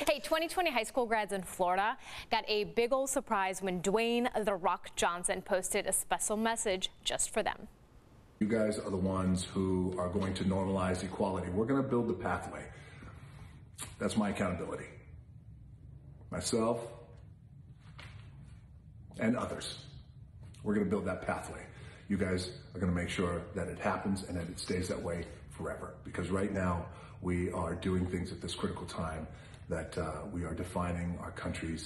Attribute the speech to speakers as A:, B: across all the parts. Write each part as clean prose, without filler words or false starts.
A: Hey, 2020 high school grads in Florida got a big old surprise when Dwayne "The Rock" Johnson posted a special message just for them.
B: You guys are the ones who are going to normalize equality. We're going to build the pathway. That's my accountability. Myself and others. We're going to build that pathway. You guys are going to make sure that it happens and that it stays that way forever. Because right now we are doing things at this critical time that we are defining our country's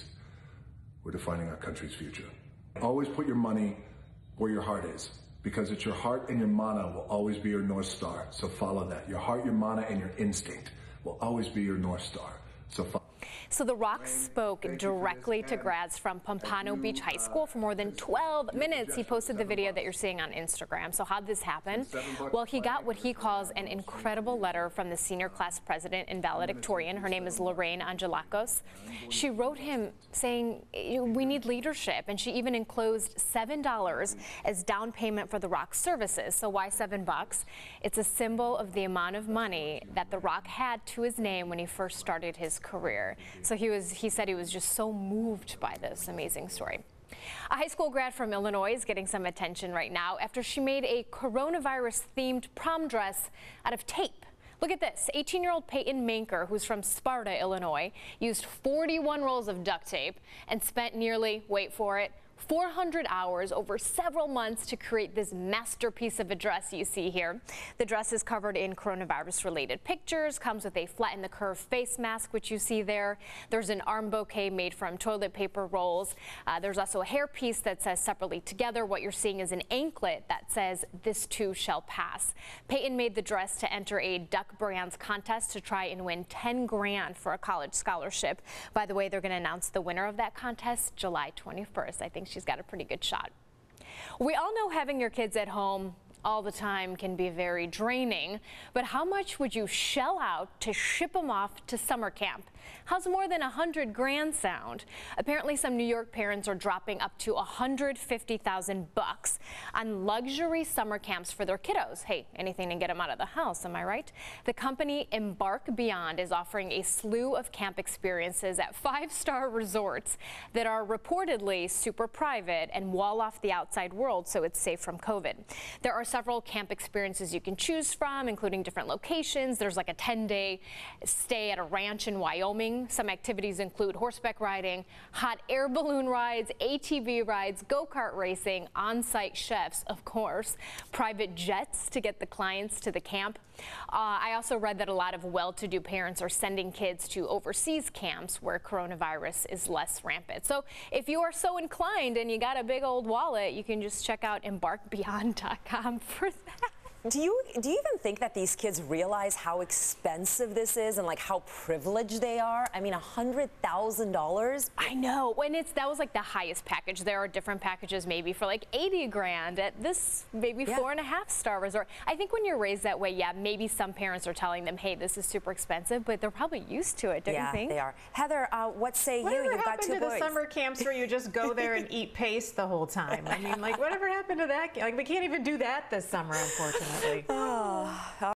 B: future. Always put your money where your heart is, because it's your heart and your mana will always be your North Star. So follow that. Your heart, your mana, and your instinct will always be your North Star. So follow.
A: So The Rock spoke directly to grads from Pompano Beach High School for more than 12 minutes. He posted the video that you're seeing on Instagram. So how'd this happen? Well, he got what he calls an incredible letter from the senior class president and valedictorian. Her name is Lorraine Angelakos. She wrote him saying, we need leadership, and she even enclosed $7 as down payment for The Rock's services. So why $7? It's a symbol of the amount of money that The Rock had to his name when he first started his career. So he said he was just so moved by this amazing story. A high school grad from Illinois is getting some attention right now after she made a coronavirus-themed prom dress out of tape. Look at this. 18-year-old Peyton Manker, who's from Sparta, Illinois, used 41 rolls of duct tape and spent nearly, wait for it, 400 hours over several months to create this masterpiece of a dress you see here. The dress is covered in coronavirus-related pictures, comes with a flatten-the-curve face mask, which you see there. There's an arm bouquet made from toilet paper rolls. There's also a hairpiece that says separately together. What you're seeing is an anklet that says this too shall pass. Peyton made the dress to enter a Duck Brands contest to try and win 10 grand for a college scholarship. By the way, they're going to announce the winner of that contest July 21st. I think she's got a pretty good shot. We all know having your kids at home all the time can be very draining, but how much would you shell out to ship them off to summer camp? How's more than 100 grand sound? Apparently some New York parents are dropping up to $150,000 on luxury summer camps for their kiddos. Hey, anything to get them out of the house, am I right? The company Embark Beyond is offering a slew of camp experiences at 5-star resorts that are reportedly super private and wall off the outside world so it's safe from COVID. There are several camp experiences you can choose from, including different locations. There's like a 10-day stay at a ranch in Wyoming. Some activities include horseback riding, hot air balloon rides, ATV rides, go-kart racing, on-site chefs, of course, private jets to get the clients to the camp. I also read that a lot of well-to-do parents are sending kids to overseas camps where coronavirus is less rampant. So if you are so inclined and you got a big old wallet, you can just check out embarkbeyond.com for that.
C: Do you even think that these kids realize how expensive this is and like how privileged they are? I mean, $100,000.
A: I know. When that was like the highest package. There are different packages maybe for like 80 grand at this maybe 4.5-star resort. I think when you're raised that way, yeah, maybe some parents are telling them, hey, this is super expensive, but they're probably used to it, don't you think?
C: Yeah, they are. Heather, what say you? You've got 2 boys.
D: Whatever happened to the summer camps where you just go there and eat paste the whole time? I mean, like, whatever happened to that? Like, we can't even do that this summer, unfortunately.
C: Oh.